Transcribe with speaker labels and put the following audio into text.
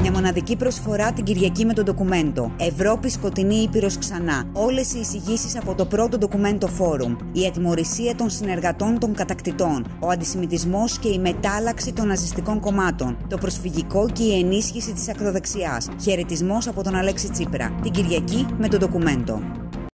Speaker 1: Μια μοναδική προσφορά την Κυριακή με το ντοκουμέντο. Ευρώπη σκοτεινή ήπειρος ξανά. Όλες οι εισηγήσεις από το πρώτο ντοκουμέντο φόρουμ. Η ατιμωρησία των συνεργατών των κατακτητών. Ο αντισημιτισμός και η μετάλλαξη των ναζιστικών κομμάτων. Το προσφυγικό και η ενίσχυση της ακροδεξιάς. Χαιρετισμός από τον Αλέξη Τσίπρα. Την Κυριακή με το ντοκουμέντο.